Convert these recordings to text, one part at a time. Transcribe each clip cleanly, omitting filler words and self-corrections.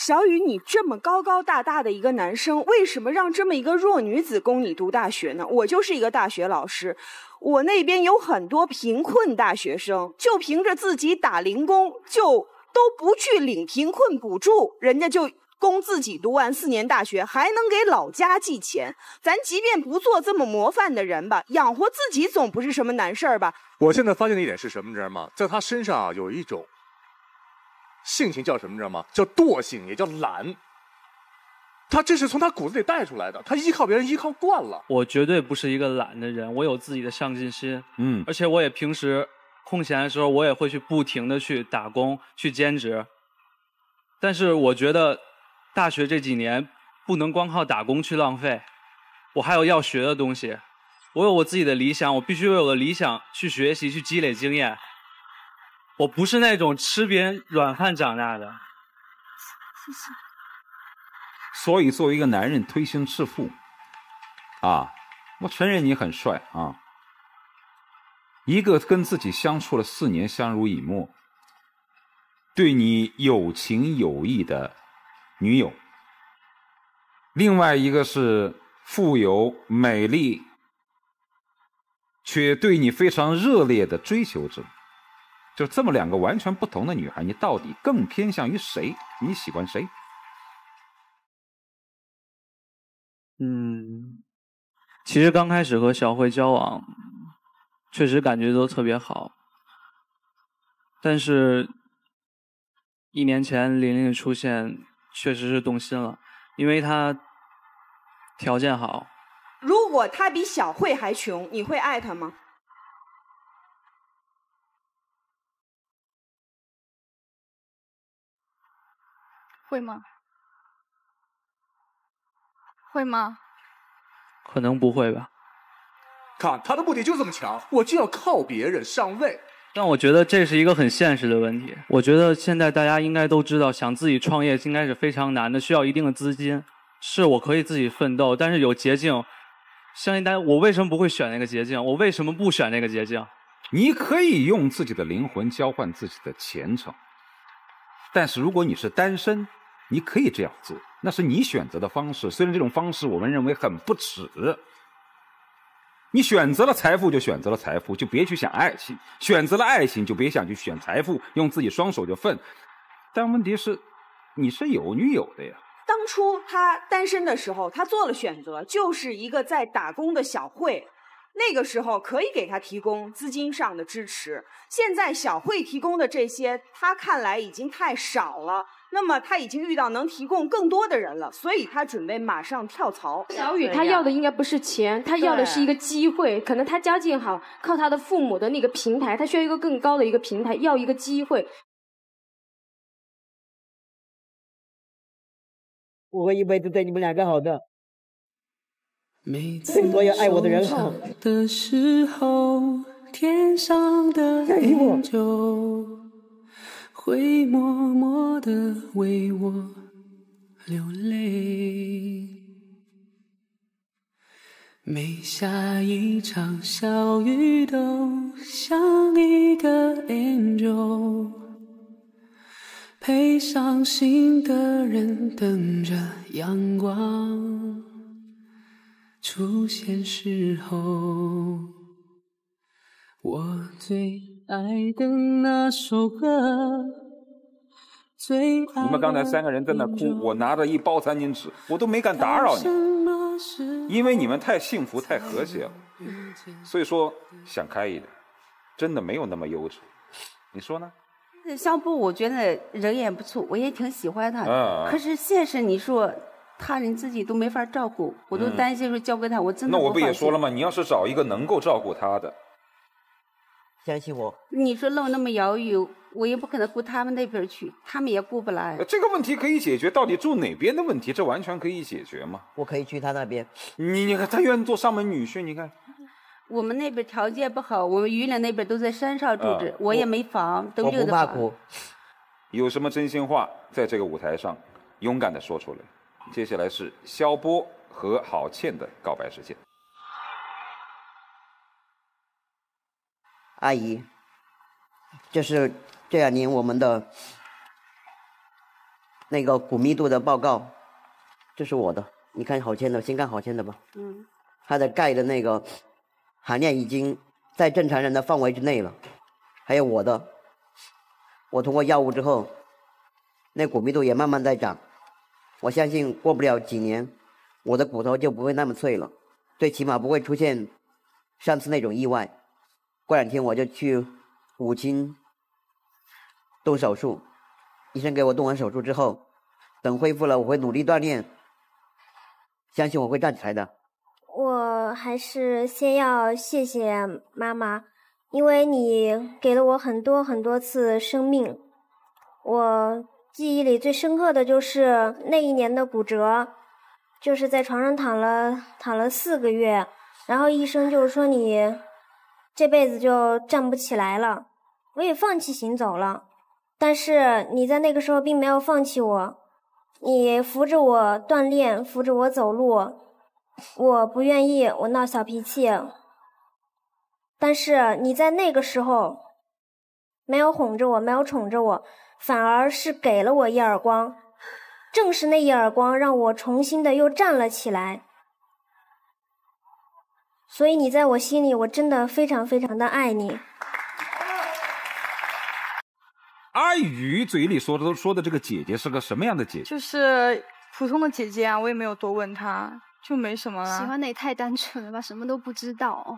小雨，你这么高高大大的一个男生，为什么让这么一个弱女子供你读大学呢？我就是一个大学老师，我那边有很多贫困大学生，就凭着自己打零工，就都不去领贫困补助，人家就供自己读完4年大学，还能给老家寄钱。咱即便不做这么模范的人吧，养活自己总不是什么难事儿吧？ 我现在发现的一点是什么，你知道吗？在他身上有一种性情叫什么，你知道吗？叫惰性，也叫懒。他这是从他骨子里带出来的，他依靠别人依靠惯了。 我绝对不是一个懒的人，我有自己的上进心。而且我也平时空闲的时候，我也会去不停的去打工、去兼职。但是我觉得大学这几年不能光靠打工去浪费，我还有要学的东西。我有我自己的理想，我必须为我的理想去学习、去积累经验。我不是那种吃别人软饭长大的。 谢谢。 所以作为一个男人推心置腹啊，我承认你很帅啊。一个跟自己相处了4年相濡以沫，对你有情有义的女友，另外一个是富有美丽却对你非常热烈的追求者，就这么2个完全不同的女孩，你到底更偏向于谁？你喜欢谁？ 其实刚开始和小慧交往，确实感觉都特别好，但是1年前琳琳的出现，确实是动心了，因为她条件好。 如果他比小慧还穷，你会爱他吗？ 会吗？会吗？ 可能不会吧。 看他的目的就这么强，我就要靠别人上位。 但我觉得这是一个很现实的问题。我觉得现在大家应该都知道，想自己创业应该是非常难的，需要一定的资金。是我可以自己奋斗，但是有捷径。相信大家，我为什么不会选那个捷径？我为什么不选那个捷径？ 你可以用自己的灵魂交换自己的前程，但是如果你是单身，你可以这样做，那是你选择的方式。虽然这种方式我们认为很不耻，你选择了财富就选择了财富，就别去想爱情；选择了爱情就别想去选财富，用自己双手就奋。但问题是，你是有女友的呀。 当初他单身的时候，他做了选择，就是一个在打工的小慧。那个时候可以给他提供资金上的支持，现在小慧提供的这些，他看来已经太少了。那么他已经遇到能提供更多的人了，所以他准备马上跳槽。 小雨他要的应该不是钱，他要的是一个机会。可能他家境好，靠他的父母的那个平台，他需要一个更高的一个平台，要一个机会。 我会一辈子对你们2个好的。对所有爱我的人好。 的时候，天上的云就会默默地为我流泪。每下一场小雨都像一个 angel， 陪伤心的人等着阳光出现时候，我最爱的那首歌。你们刚才3个人在那哭，我拿着一包餐巾纸，我都没敢打扰你，因为你们太幸福太和谐了。所以说想开一点，真的没有那么幼稚。你说呢？ 小波我觉得人也不错，我也挺喜欢他的。可是现实你说他人自己都没法照顾，我都担心说交给他，我真的那我不也说了吗？你要是找一个能够照顾他的， 相信我。 你说弄那么遥远，我也不可能顾他们那边去，他们也顾不来。 这个问题可以解决，到底住哪边的问题，这完全可以解决嘛。 我可以去他那边。 你看他愿意做上门女婿，你看。 我们那边条件不好，我们榆林那边都在山上住着，我也没房，都溜达房。 有什么真心话，在这个舞台上勇敢地说出来。接下来是萧波和郝倩的告白时间。 阿姨，就是这2年我们的那个骨密度的报告，这是我的，你看好签的，先看好签的吧。它的钙的那个含量已经在正常人的范围之内了。还有我的，我通过药物之后，那骨密度也慢慢在长。我相信过不了几年，我的骨头就不会那么脆了，最起码不会出现上次那种意外。过2天我就去武清动手术，医生给我动完手术之后，等恢复了，我会努力锻炼，相信我会站起来的。 我还是先要谢谢妈妈，因为你给了我很多很多次生命。我记忆里最深刻的就是那一年的骨折，就是在床上躺了4个月，然后医生就说你这辈子就站不起来了，我也放弃行走了。但是你在那个时候并没有放弃我，你扶着我锻炼，扶着我走路。我不愿意，我闹小脾气，但是你在那个时候没有哄着我，没有宠着我，反而是给了我一耳光，正是那一耳光让我重新的又站了起来。所以你在我心里，我真的非常非常的爱你。 阿宇嘴里说的这个姐姐是个什么样的姐姐？ 就是普通的姐姐啊，我也没有多问她，就没什么了。 喜欢的也太单纯了吧，什么都不知道。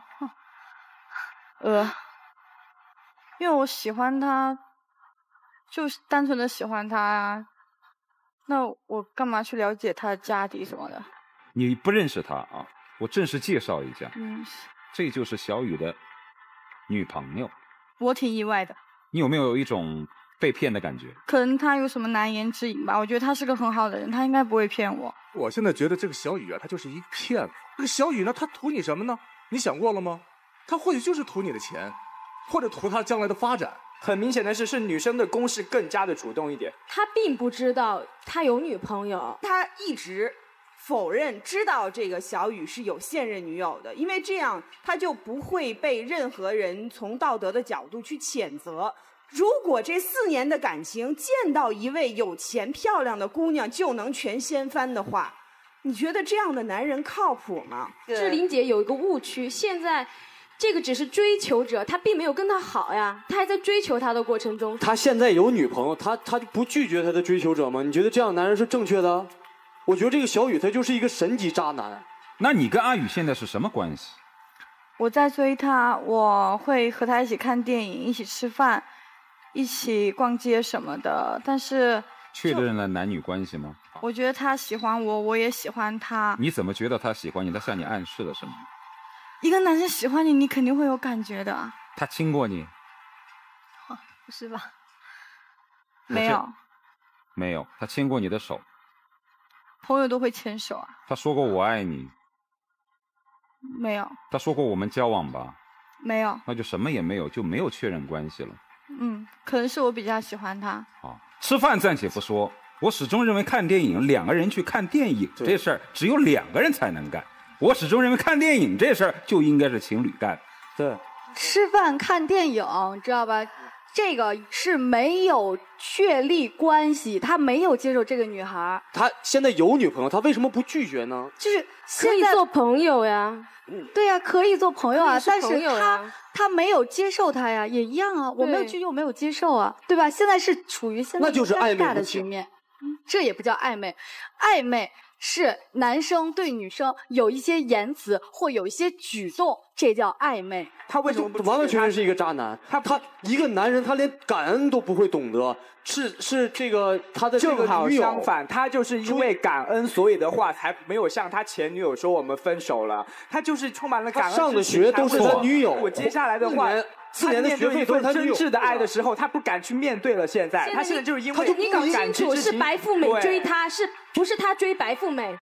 因为我喜欢她，就是单纯的喜欢她啊。那我干嘛去了解她的家底什么的？ 你不认识她啊？我正式介绍一下，这就是小雨的女朋友。 我挺意外的。 你有没有一种被骗的感觉？ 可能他有什么难言之隐吧，我觉得他是个很好的人，他应该不会骗我。 我现在觉得这个小雨啊，他就是一个骗子。这个小雨呢，他图你什么呢？你想过了吗？他或许就是图你的钱，或者图他将来的发展。 很明显的是女生的攻势更加的主动一点。 他并不知道他有女朋友， 他一直否认知道这个小雨是有现任女友的，因为这样他就不会被任何人从道德的角度去谴责。如果这4年的感情见到一位有钱漂亮的姑娘就能全掀翻的话，你觉得这样的男人靠谱吗？ 志玲姐有一个误区，现在这个只是追求者，他并没有跟他好呀，他还在追求他的过程中。 他现在有女朋友，他不拒绝他的追求者吗？你觉得这样的男人是正确的？我觉得这个小雨他就是一个神级渣男。 那你跟阿宇现在是什么关系？ 我在追他，我会和他一起看电影，一起吃饭，一起逛街什么的，但是确认了男女关系吗？ 我觉得他喜欢我，我也喜欢他。 你怎么觉得他喜欢你？他向你暗示了什么？ 一个男生喜欢你，你肯定会有感觉的。 他亲过你？ 不是吧？ 没有。 没有，他牵过你的手。 朋友都会牵手啊。 他说过我爱你？ 没有。 他说过我们交往吧？ 没有。 那就什么也没有，就没有确认关系了。 可能是我比较喜欢他。 吃饭暂且不说，我始终认为看电影，2个人去看电影这事儿只有2个人才能干。我始终认为看电影这事儿就应该是情侣干。 对， 吃饭看电影，知道吧？这个是没有确立关系，他没有接受这个女孩。 他现在有女朋友，他为什么不拒绝呢？ 就是可以做朋友呀。 对呀，可以做朋友啊，但是他没有接受他呀，也一样啊。我没有拒绝，我没有接受啊，对吧？现在是处于现在尴尬的局面，这也不叫暧昧，暧昧是男生对女生有一些言辞或有一些举动，这叫暧昧。 他为什么不完完全全是一个渣男？他一个男人，他连感恩都不会懂得，是这个他的这个女友。 正好相反，他就是因为感恩，所以的话才没有向他前女友说我们分手了。他就是充满了感恩。 他上的学都是他女友。 我接下来的话 ，4年的学费都是他女友。 真挚的爱的时候，他不敢去面对了。现在他现在就是因为你搞清楚是白富美追他，是不是他追白富美？